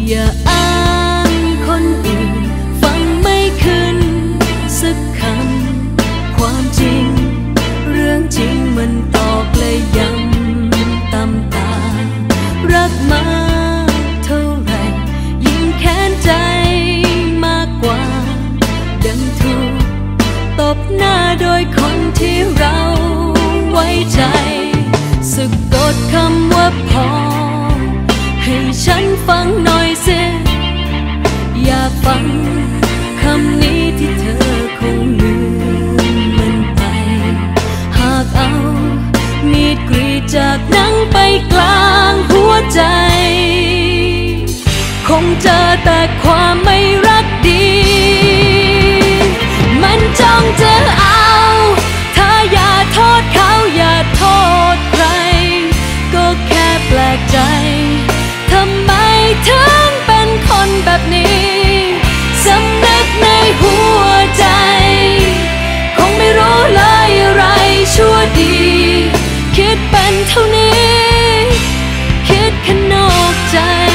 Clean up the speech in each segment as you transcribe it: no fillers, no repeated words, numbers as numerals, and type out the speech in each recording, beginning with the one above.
อย่าอ้างคนอื่นฟังไม่ขึ้นสักคำความจริงเรื่องจริงมันตอกและย้ำตำตารักมากเท่าไรยิ่งแค้นใจมากกว่าดังถูกตบหน้าโดยคนที่เราไว้ใจสะกดคำว่าพอให้ฉันฟังหน่อยสิอยากฟังคำนี้ที่เธอคงลืมมันไปหากเอามีดกรีดจากหนังไปกลางหัวใจคงเจอแต่ความไม่รักดีมันจ้องจะเอาเธออย่าโทษเขาอย่าโทษใครก็แค่แปลกใจทำไมถึงเป็นคนแบบนี้สำนึกในหัวใจคงไม่รู้เลยอะไรชั่วดีคิดเป็นเท่านี้คิดแค่นอกใจ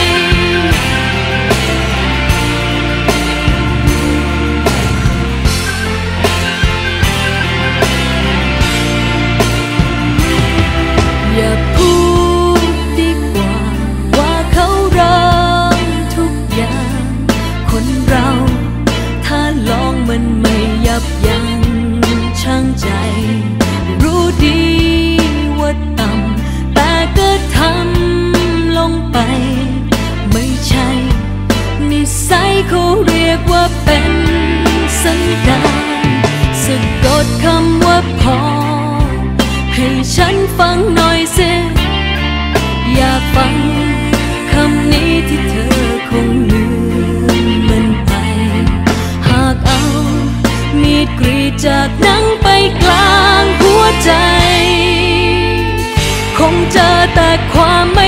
อย่าพูดดีกว่าว่าเขาเริ่มทุกอย่างคนเราถ้าลองมันไม่ยับยั้งชั่งใจรู้ดีว่าต่ำแต่ก็ทำลงไปไม่ใช่นิสัยเขาเรียกว่าเป็นสันดานสะกดคำว่าพอให้ฉันฟังหน่อยสิอยากฟังคำนี้ที่เธอคงลืมมันไปหากเอามีดกรีดจากหนังไปกลางหัวใจคงเจอแต่ความไม่